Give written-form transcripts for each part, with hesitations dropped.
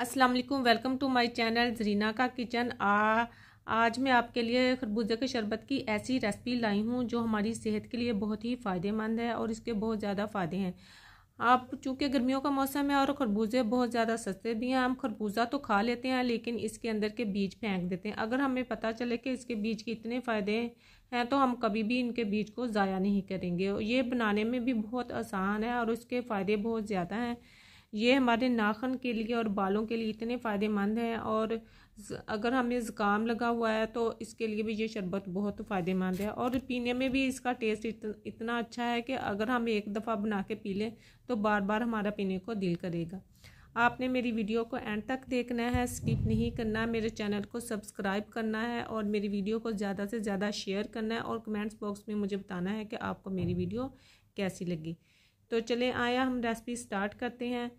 अस्सलाम वालेकुम, welcome to my channel Zarina का किचन। आज मैं आपके लिए खरबूजे के शरबत की ऐसी रेसिपी लाई हूँ जो हमारी सेहत के लिए बहुत ही फ़ायदेमंद है और इसके बहुत ज़्यादा फ़ायदे हैं। आप चूँकि गर्मियों का मौसम है और खरबूजे बहुत ज़्यादा सस्ते भी हैं, हम खरबूजा तो खा लेते हैं लेकिन इसके अंदर के बीज फेंक देते हैं। अगर हमें पता चले कि इसके बीज के इतने फ़ायदे हैं तो हम कभी भी इनके बीज को ज़ाया नहीं करेंगे। ये बनाने में भी बहुत आसान है और इसके फ़ायदे बहुत ज़्यादा हैं। ये हमारे नाखून के लिए और बालों के लिए इतने फ़ायदेमंद हैं और अगर हमें ज़ुकाम लगा हुआ है तो इसके लिए भी ये शरबत बहुत फ़ायदेमंद है और पीने में भी इसका टेस्ट इतना अच्छा है कि अगर हम एक दफ़ा बना के पी लें तो बार बार हमारा पीने को दिल करेगा। आपने मेरी वीडियो को एंड तक देखना है, स्किप नहीं करना, मेरे चैनल को सब्सक्राइब करना है और मेरी वीडियो को ज़्यादा से ज़्यादा शेयर करना है और कमेंट्स बॉक्स में मुझे बताना है कि आपको मेरी वीडियो कैसी लगी। तो चलें आया हम रेसिपी स्टार्ट करते हैं।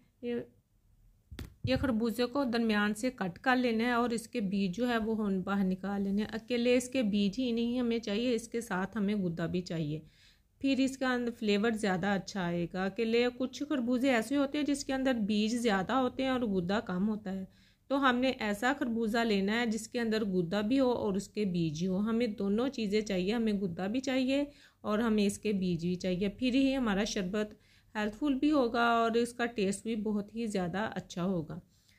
ये खरबूजे को दरमियान से कट कर लेना है और इसके बीज जो है वो हम बाहर निकाल लेने हैं। अकेले इसके बीज ही नहीं हमें चाहिए, इसके साथ हमें गुद्दा भी चाहिए, फिर इसका अंदर फ्लेवर ज़्यादा अच्छा आएगा। अकेले कुछ खरबूजे ऐसे होते हैं जिसके अंदर बीज ज़्यादा होते हैं और गुद्दा कम होता है, तो हमने ऐसा खरबूजा लेना है जिसके अंदर गुद्दा भी हो और उसके बीज हो। हमें दोनों चीज़ें चाहिए, हमें गुद्दा भी चाहिए और हमें इसके बीज भी चाहिए, फिर ही हमारा शरबत हेल्थफुल भी होगा और इसका टेस्ट भी बहुत ही ज़्यादा अच्छा होगा।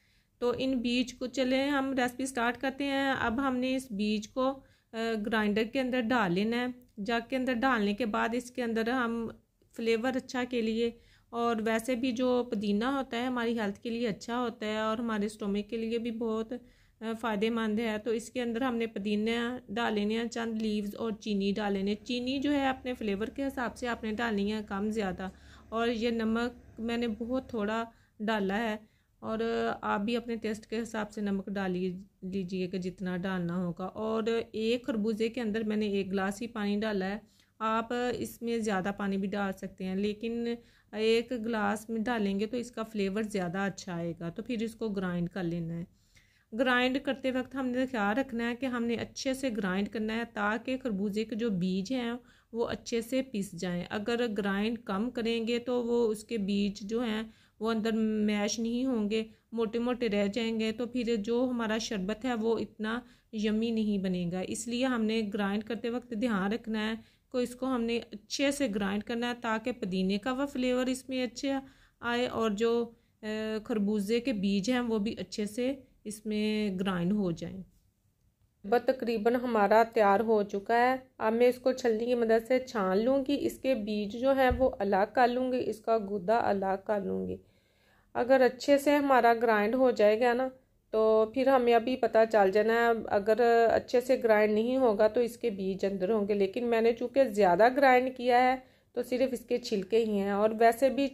तो इन बीज को चलें हम रेसिपी स्टार्ट करते हैं। अब हमने इस बीज को ग्राइंडर के अंदर डाल लेना है। जग के अंदर डालने के बाद इसके अंदर हम फ्लेवर अच्छा के लिए और वैसे भी जो पुदीना होता है हमारी हेल्थ के लिए अच्छा होता है और हमारे स्टोमक के लिए भी बहुत फ़ायदेमंद है, तो इसके अंदर हमने पुदीना डाल लेने हैं, चंद लीव्स और चीनी डाल लेने। चीनी जो है अपने फ्लेवर के हिसाब से आपने डालनी है, कम ज़्यादा, और ये नमक मैंने बहुत थोड़ा डाला है और आप भी अपने टेस्ट के हिसाब से नमक डाल लीजिएगा जितना डालना होगा। और एक खरबूजे के अंदर मैंने 1 गिलास ही पानी डाला है, आप इसमें ज़्यादा पानी भी डाल सकते हैं लेकिन 1 गिलास में डालेंगे तो इसका फ्लेवर ज़्यादा अच्छा आएगा। तो फिर इसको ग्राइंड कर लेना है। ग्राइंड करते वक्त हमने ख्याल रखना है कि हमने अच्छे से ग्राइंड करना है ताकि खरबूजे के जो बीज हैं वो अच्छे से पिस जाएं। अगर ग्राइंड कम करेंगे तो वो उसके बीज जो हैं वो अंदर मैश नहीं होंगे, मोटे मोटे रह जाएंगे, तो फिर जो हमारा शरबत है वो इतना यमी नहीं बनेगा। इसलिए हमने ग्राइंड करते वक्त ध्यान रखना है कि इसको हमने अच्छे से ग्राइंड करना है ताकि पुदीने का वह फ्लेवर इसमें अच्छे आए और जो खरबूजे के बीज हैं वो भी अच्छे से इसमें ग्राइंड हो जाएं। बस तकरीबन हमारा तैयार हो चुका है। अब मैं इसको छलनी की मदद से छान लूँगी, इसके बीज जो हैं वो अलग कर लूँगी, इसका गुद्दा अलग कर लूँगी। अगर अच्छे से हमारा ग्राइंड हो जाएगा ना तो फिर हमें अभी पता चल जाना है। अगर अच्छे से ग्राइंड नहीं होगा तो इसके बीज अंदर होंगे, लेकिन मैंने चूँकि ज़्यादा ग्राइंड किया है तो सिर्फ इसके छिलके ही हैं। और वैसे भी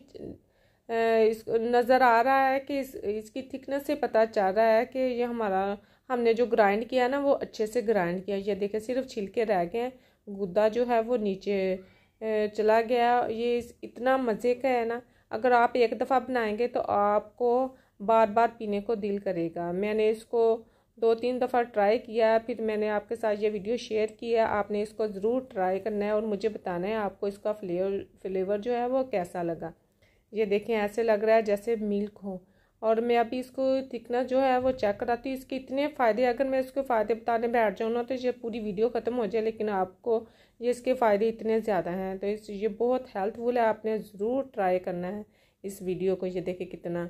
इस नज़र आ रहा है कि इसकी थिकनेस से पता चल रहा है कि ये हमने जो ग्राइंड किया ना वो अच्छे से ग्राइंड किया। ये देखें सिर्फ छिलके रह गए हैं, गुद्दा जो है वो नीचे चला गया। ये इतना मज़े का है ना, अगर आप एक दफ़ा बनाएंगे तो आपको बार बार पीने को दिल करेगा। मैंने इसको 2-3 दफ़ा ट्राई किया, फिर मैंने आपके साथ ये वीडियो शेयर किया। आपने इसको ज़रूर ट्राई करना है और मुझे बताना है आपको इसका फ्लेवर जो है वो कैसा लगा। ये देखें ऐसे लग रहा है जैसे मिल्क हो। और मैं अभी इसको थिकनेस जो है वो चेक कराती हूँ। इसके इतने फ़ायदे, अगर मैं इसके फ़ायदे बताने बैठ जाऊँ ना तो ये पूरी वीडियो ख़त्म हो जाए, लेकिन आपको ये इसके फ़ायदे इतने ज़्यादा हैं तो ये बहुत हेल्पफुल है। आपने ज़रूर ट्राई करना है इस वीडियो को। ये देखें कितना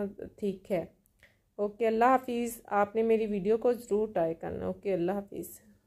ठीक है। ओके, अल्लाह हाफिज़। आपने मेरी वीडियो को ज़रूर ट्राई करना। ओके, अल्लाह हाफिज़।